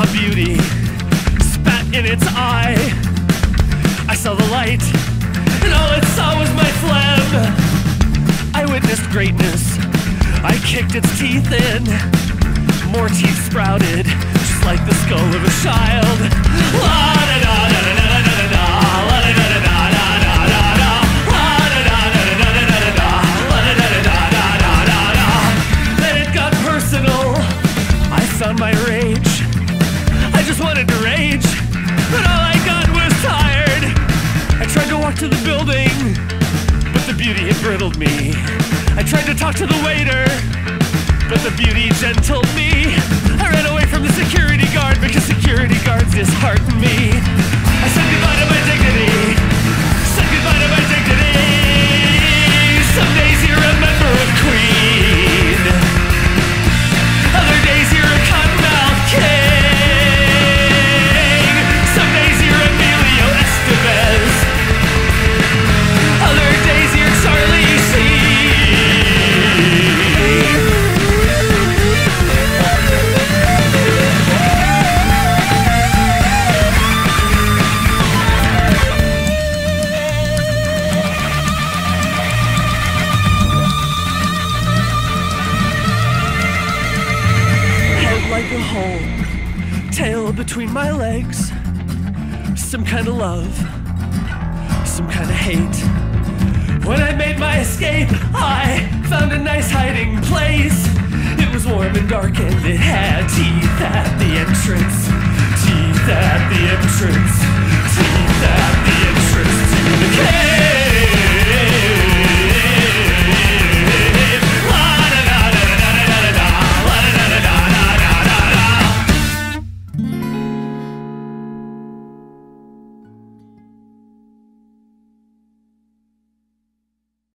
beauty spat in its eye. I saw the light, and all it saw was my phlegm. I witnessed greatness, I kicked its teeth in. More teeth sprouted, just like the skull of a child. La-da-da-da-da-da-da-da-da, la-da-da-da-da-da-da-da-da, la-da-da-da-da-da-da-da-da, la-da-da-da-da-da-da-da. Then it got personal, I found my rage. I just wanted to rage, but all I got was tired. I tried to walk to the building, but the beauty had brittled me. I tried to talk to the waiter, but the beauty gentled me. I ran away from the security guard because security guards disheartened me. I said goodbye to my dignity, said goodbye to my dignity. Some days you're a member of Queen, other days you're a cottonmouth king. Some days you're Emilio Estevez, other days you're Charlie Sheen. Like a hole, tail between my legs. Some kind of love, some kind of hate. When I made my escape, I found a nice hiding place. It was warm and dark and it had teeth at the entrance. Teeth at the entrance. Teeth at